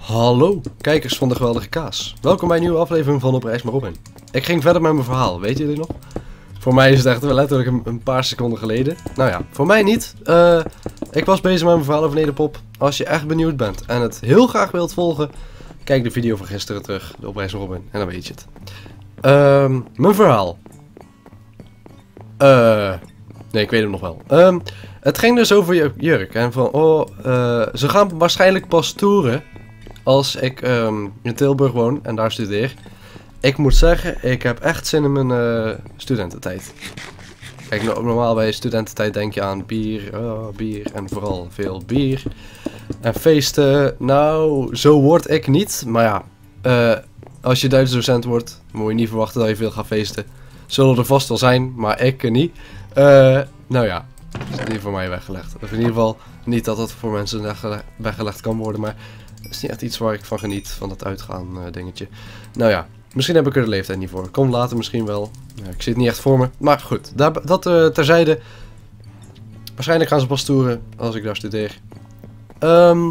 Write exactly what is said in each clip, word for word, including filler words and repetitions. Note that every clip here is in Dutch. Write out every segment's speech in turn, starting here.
Hallo, kijkers van de geweldige kaas. Welkom bij een nieuwe aflevering van Op Reis met Robin. Ik ging verder met mijn verhaal, weten jullie nog? Voor mij is het echt letterlijk een, een paar seconden geleden. Nou ja, voor mij niet. Uh, ik was bezig met mijn verhaal over Nederpop. Als je echt benieuwd bent en het heel graag wilt volgen, kijk de video van gisteren terug, de Op Reis met Robin, en dan weet je het. Uh, mijn verhaal. Uh, nee, ik weet hem nog wel. Um, het ging dus over jurk en van, oh, uh, ze gaan waarschijnlijk pas toeren als ik um, in Tilburg woon en daar studeer. Ik moet zeggen, ik heb echt zin in mijn uh, studententijd. Kijk, normaal bij studententijd denk je aan bier, oh, bier en vooral veel bier. En feesten, nou, zo word ik niet. Maar ja, uh, als je Duitse docent wordt, moet je niet verwachten dat je veel gaat feesten. Zullen er vast wel zijn, maar ik niet. Uh, nou ja, dat is niet voor mij weggelegd. Of in ieder geval niet dat dat voor mensen weggelegd kan worden, maar het is niet echt iets waar ik van geniet, van dat uitgaan uh, dingetje. Nou ja, misschien heb ik er de leeftijd niet voor. Komt later misschien wel. Ja, ik zie het niet echt voor me. Maar goed, daar, dat uh, terzijde. Waarschijnlijk gaan ze pas toeren als ik daar studeer. Um,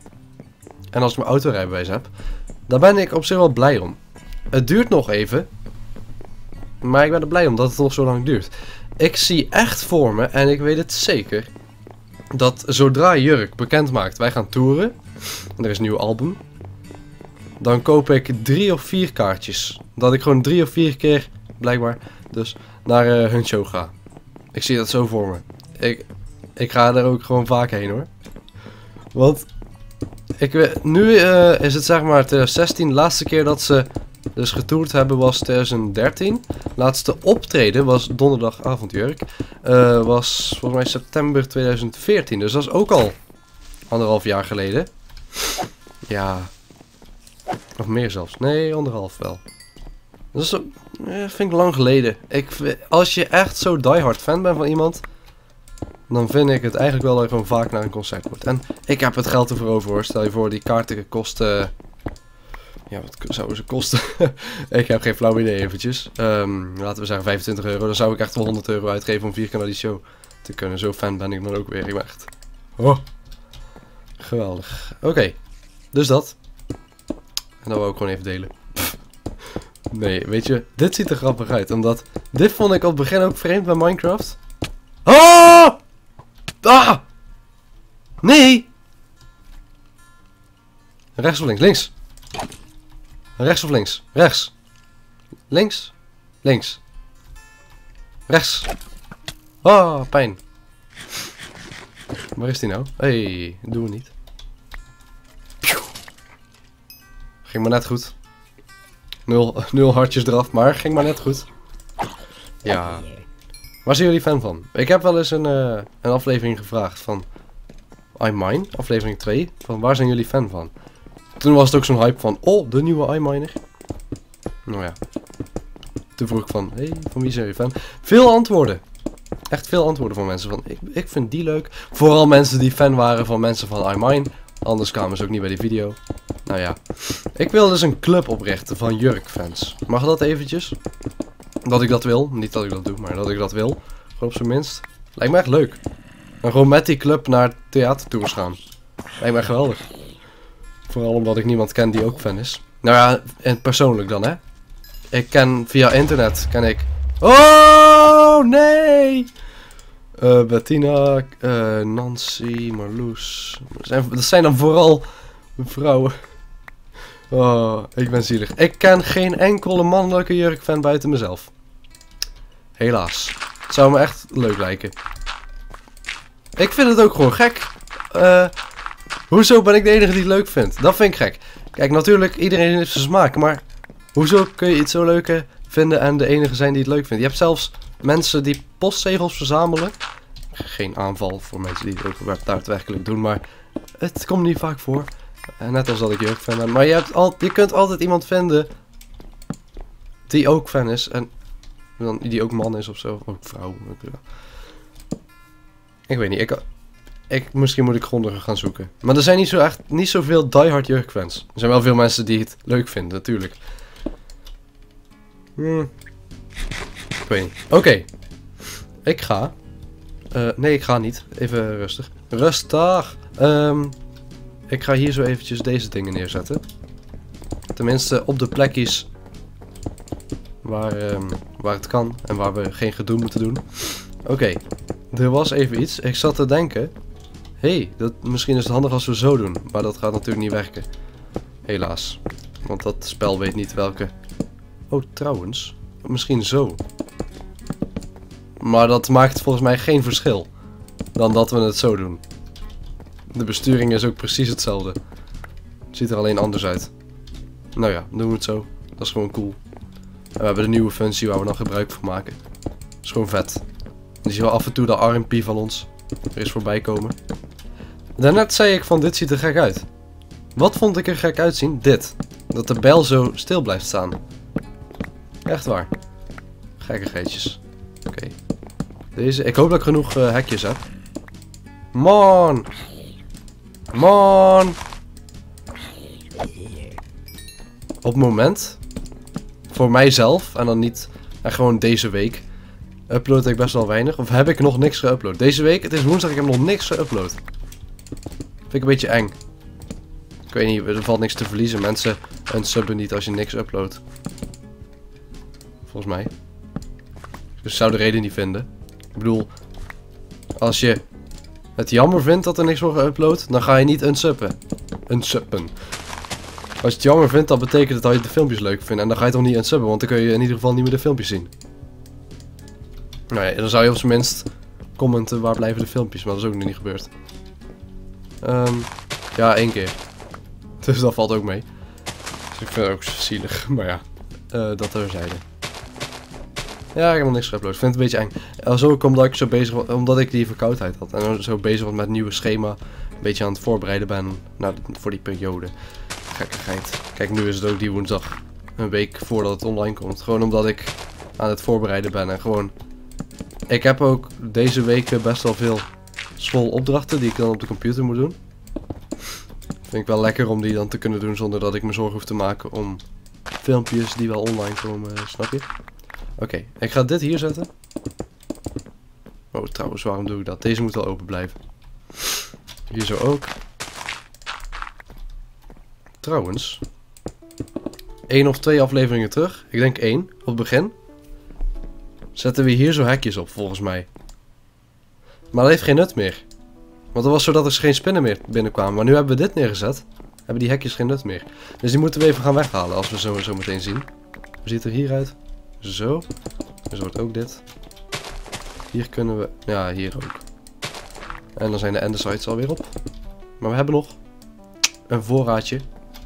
en als ik mijn autorijbewijs heb. Daar ben ik op zich wel blij om. Het duurt nog even. Maar ik ben er blij om dat het nog zo lang duurt. Ik zie echt voor me, en ik weet het zeker, dat zodra Jurk bekend maakt, wij gaan toeren. En er is een nieuw album. Dan koop ik drie of vier kaartjes. Dat ik gewoon drie of vier keer, blijkbaar, dus naar uh, hun show ga. Ik zie dat zo voor me. Ik, ik ga er ook gewoon vaak heen hoor. Want ik weet, nu uh, is het zeg maar twintig zestien. De laatste keer dat ze dus getoerd hebben was twintig dertien. Laatste optreden was donderdagavond Jurk. Uh, was volgens mij september twintig veertien. Dus dat is ook al anderhalf jaar geleden. Ja. Of meer zelfs. Nee, anderhalf wel. Dat is, eh, vind ik lang geleden. Ik, als je echt zo diehard fan bent van iemand, dan vind ik het eigenlijk wel dat je gewoon vaak naar een concert moet. En ik heb het geld ervoor over hoor. Stel je voor, die kaarten kosten... Ja, wat zouden ze kosten? Ik heb geen flauw idee eventjes. Um, laten we zeggen vijfentwintig euro. Dan zou ik echt wel honderd euro uitgeven om vier keer naar die show te kunnen. Zo fan ben ik dan ook weer. Ik ben echt... Oh. Geweldig. Oké. Okay. Dus dat. En dat wil ik gewoon even delen. Pff. Nee, weet je. Dit ziet er grappig uit. Omdat... Dit vond ik op het begin ook vreemd bij Minecraft. Oh! Ah! Nee! Rechts of links? Links. Rechts of links? Rechts. Links. Links. Rechts. Oh, pijn. Waar is die nou? Hé, hey, doen we niet. Ging maar net goed. Nul, nul hartjes eraf, maar ging maar net goed. Ja. Waar zijn jullie fan van? Ik heb wel eens een, uh, een aflevering gevraagd van iMine, aflevering twee. Van waar zijn jullie fan van? Toen was het ook zo'n hype van, oh, de nieuwe iMiner. Nou ja. Toen vroeg ik van, hé, hey, van wie zijn jullie fan? Veel antwoorden. Echt veel antwoorden van mensen van, ik, ik vind die leuk. Vooral mensen die fan waren van mensen van iMine. Anders kwamen ze ook niet bij die video. Nou ja. Ik wil dus een club oprichten van Jurk-fans. Mag dat eventjes? Dat ik dat wil. Niet dat ik dat doe, maar dat ik dat wil. Gewoon op zijn minst. Lijkt me echt leuk. En gewoon met die club naar theatertours gaan. Lijkt me echt geweldig. Vooral omdat ik niemand ken die ook fan is. Nou ja, en persoonlijk dan hè. Ik ken via internet, ken ik... Oh nee! Uh, Bettina, uh, Nancy, Marloes. Dat zijn, dat zijn dan vooral vrouwen. Oh, ik ben zielig. Ik ken geen enkele mannelijke jurkfan buiten mezelf. Helaas. Het zou me echt leuk lijken. Ik vind het ook gewoon gek. Uh, hoezo ben ik de enige die het leuk vindt? Dat vind ik gek. Kijk, natuurlijk, iedereen heeft zijn smaak. Maar hoezo kun je iets zo leuk vinden en de enige zijn die het leuk vindt? Je hebt zelfs mensen die postzegels verzamelen. Geen aanval voor mensen die het ook daadwerkelijk doen, maar het komt niet vaak voor. En net als dat ik jurk fan ben. Maar je, hebt al, je kunt altijd iemand vinden die ook fan is. En dan, die ook man is of zo. Ook vrouw. Ik weet niet. Ik, ik, misschien moet ik grondiger gaan zoeken. Maar er zijn niet zo echt niet zoveel diehard jurk fans. Er zijn wel veel mensen die het leuk vinden, natuurlijk. Hmm. Ik weet niet. Oké. Okay. Ik ga. Uh, nee, ik ga niet. Even rustig. Rustig. Um, ik ga hier zo eventjes deze dingen neerzetten. Tenminste op de plekjes waar, um, waar het kan en waar we geen gedoe moeten doen. Oké, okay. Er was even iets. Ik zat te denken, hé, hey, dat misschien is het handig als we zo doen. Maar dat gaat natuurlijk niet werken. Helaas. Want dat spel weet niet welke... Oh, trouwens. Misschien zo. Maar dat maakt volgens mij geen verschil. Dan dat we het zo doen. De besturing is ook precies hetzelfde. Ziet er alleen anders uit. Nou ja, doen we het zo. Dat is gewoon cool. En we hebben de nieuwe functie waar we dan gebruik van maken. Dat is gewoon vet. Je ziet wel af en toe de R M P van ons er is voorbij komen. Daarnet zei ik van dit ziet er gek uit. Wat vond ik er gek uitzien? Dit. Dat de bel zo stil blijft staan. Echt waar. Gekkigheidjes. Oké. Okay. Deze. Ik hoop dat ik genoeg uh, hekjes heb. Man. Man. Op het moment. Voor mijzelf. En dan niet. En gewoon deze week. Upload ik best wel weinig. Of heb ik nog niks geüpload. Deze week. Het is woensdag. Ik heb nog niks geüpload. Vind ik een beetje eng. Ik weet niet. Er valt niks te verliezen. Mensen unsubben niet als je niks uploadt. Volgens mij. Dus ik zou de reden niet vinden. Ik bedoel. Als je het jammer vindt dat er niks wordt geüpload. Dan ga je niet unsubben. Unsubben. Als je het jammer vindt, dan betekent het dat je de filmpjes leuk vindt. En dan ga je toch niet unsubben, want dan kun je in ieder geval niet meer de filmpjes zien. Nou ja, dan zou je op zijn minst commenten waar blijven de filmpjes, maar dat is ook nog niet gebeurd. Um, ja, één keer. Dus dat valt ook mee. Dus ik vind het ook zielig, maar ja, uh, dat terzijde. Ja, ik heb nog niks geüpload. Ik vind het een beetje eng. Alsof ik omdat ik zo bezig was, omdat ik die verkoudheid had. En zo bezig was met het nieuwe schema. Een beetje aan het voorbereiden ben nou, voor die periode. Gekkigheid. Kijk, nu is het ook die woensdag. Een week voordat het online komt. Gewoon omdat ik aan het voorbereiden ben. En gewoon... Ik heb ook deze week best wel veel schoolopdrachten die ik dan op de computer moet doen. Vind ik wel lekker om die dan te kunnen doen zonder dat ik me zorgen hoef te maken om filmpjes die wel online komen, snap je? Oké, okay, ik ga dit hier zetten. Oh, trouwens, waarom doe ik dat? Deze moet wel open blijven. Hier zo ook. Trouwens, één of twee afleveringen terug, ik denk één, op het begin, zetten we hier zo hekjes op, volgens mij. Maar dat heeft geen nut meer. Want dat was zodat er geen spinnen meer binnenkwamen. Maar nu hebben we dit neergezet, hebben die hekjes geen nut meer. Dus die moeten we even gaan weghalen, als we zo, zo meteen zien. Hoe ziet het er hier uit? Zo. Dus wordt ook dit. Hier kunnen we, ja, hier ook. En dan zijn de andesites alweer op. Maar we hebben nog een voorraadje.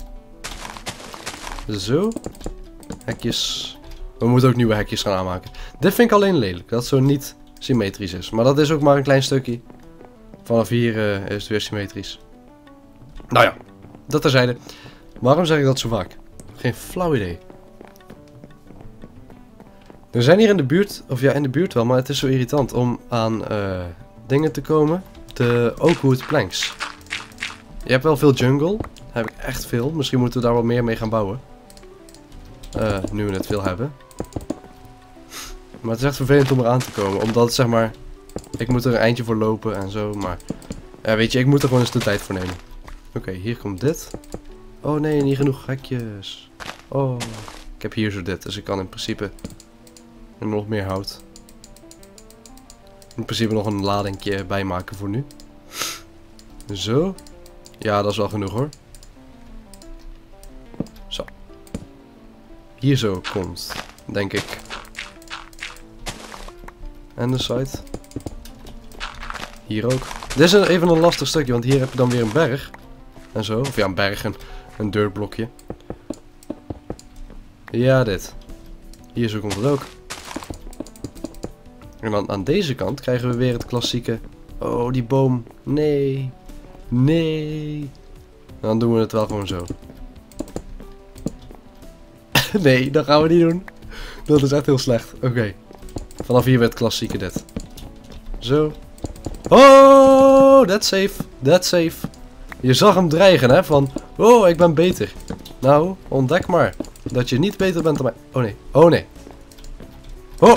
Zo. Hekjes. We moeten ook nieuwe hekjes gaan aanmaken. Dit vind ik alleen lelijk. Dat het zo niet symmetrisch is. Maar dat is ook maar een klein stukje. Vanaf hier uh, is het weer symmetrisch. Nou ja. Dat terzijde. Waarom zeg ik dat zo vaak? Geen flauw idee. We zijn hier in de buurt. Of ja, in de buurt wel. Maar het is zo irritant om aan uh, dingen te komen. De Oakwood planks. Je hebt wel veel jungle. Heb ik echt veel. Misschien moeten we daar wel meer mee gaan bouwen. Uh, nu we het veel hebben. Maar het is echt vervelend om eraan te komen. Omdat het zeg maar... Ik moet er een eindje voor lopen en zo. Maar... Ja, weet je, ik moet er gewoon eens de tijd voor nemen. Oké, okay, hier komt dit. Oh nee, niet genoeg hekjes. Oh. Ik heb hier zo dit. Dus ik kan in principe... Er nog meer hout. In principe nog een ladingje bijmaken voor nu. Zo. Ja, dat is wel genoeg hoor. Zo. Hier zo komt, denk ik. En de site. Hier ook. Dit is een, even een lastig stukje, want hier heb je dan weer een berg. En zo. Of ja, een berg, een, een deurblokje. Ja, dit. Hier zo komt het ook. En dan aan deze kant krijgen we weer het klassieke... Oh, die boom. Nee. Nee. Dan doen we het wel gewoon zo. Nee, dat gaan we niet doen. Dat is echt heel slecht. Oké. Okay. Vanaf hier werd het klassieke dit. Zo. Oh, that's safe. That's safe. Je zag hem dreigen, hè. Van, oh, ik ben beter. Nou, ontdek maar. Dat je niet beter bent dan mij. Oh nee. Oh nee. Oh.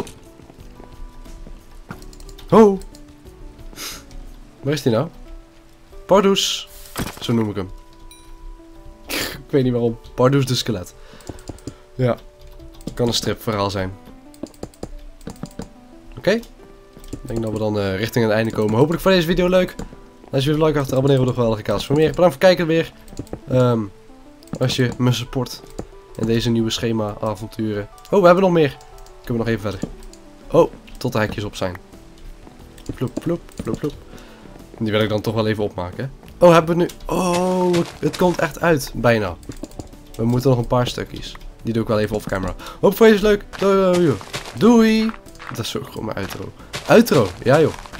Oh. Waar is die nou? Pardoes. Zo noem ik hem. Ik weet niet waarom. Pardoes de skelet. Ja. Kan een stripverhaal zijn. Oké. Okay. Ik denk dat we dan uh, richting het einde komen. Hopelijk vond deze video leuk. Als je een like achter, abonneren we nog wel kaas voor meer. Bedankt voor het kijken weer. Um, als je me support. In deze nieuwe schema avonturen. Oh, we hebben nog meer. Kunnen we nog even verder. Oh, tot de hekjes op zijn. Ploep, ploep, ploep, ploep. Die wil ik dan toch wel even opmaken. Oh, hebben we nu... Oh, het komt echt uit. Bijna. We moeten nog een paar stukjes. Die doe ik wel even off camera. Hoop voor je is leuk. Doei. Doei. Dat is ook gewoon mijn outro. Outro. Ja joh.